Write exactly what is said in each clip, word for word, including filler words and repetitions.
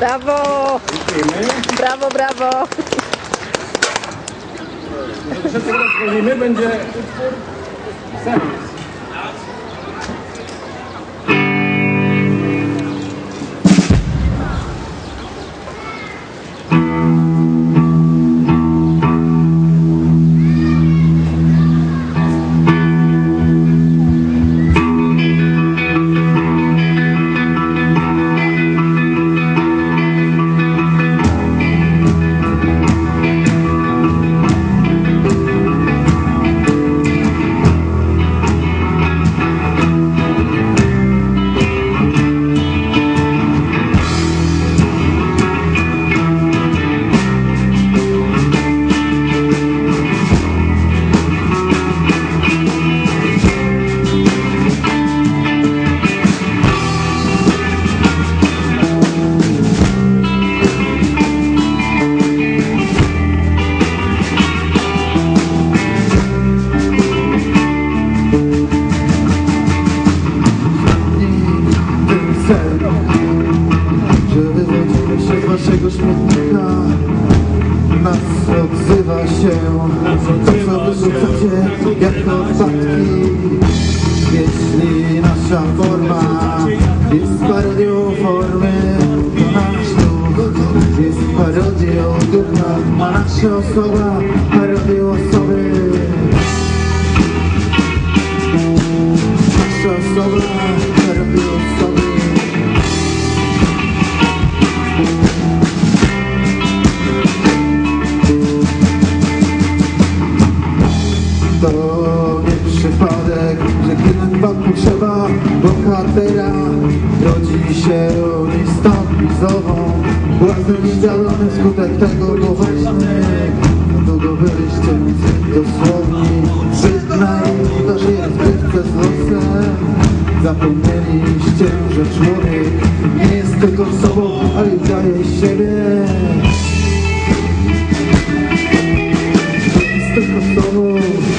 Brawo! Brawo, brawo! Że teraz zwolnimy, będzie utwór serwis. Waszego śmietnika nas odzywa się to, co wyrzucacie jako odpadki. Jeśli nasza forma jest parodią formy, to nasz duch jest parodią ducha, a nasza osoba parodią osoby. Nasza osoba parodią osoby. To nie przypadek, że gdy na wypadku trzeba bohatera, rodzi się listopizową. Błazen niedzielony wskutek tego, bo właśnie długo byliście dosłowni. Przyznaj, to że jest bywce z losem. Zapomnieliście, że człowiek nie jest tylko sobą, ale daje siebie. Jest tylko sobą.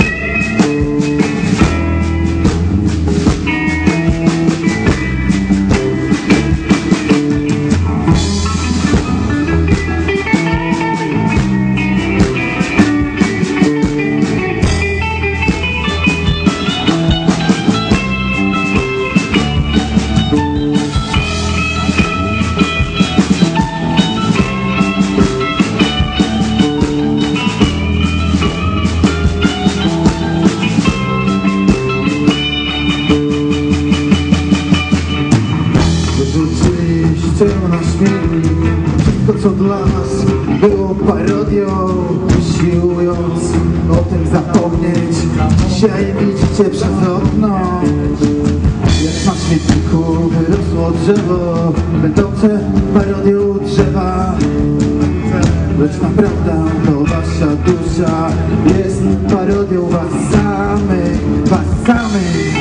Na śmietnik wszystko, co dla nas było parodią, usiłując o tym zapomnieć. Dzisiaj widzicie przez okno, jak na śmietniku wyrosło drzewo będące parodią drzewa. Lecz naprawdę to wasza dusza jest parodią was samych, was samych.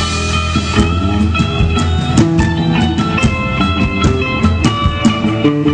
Thank you.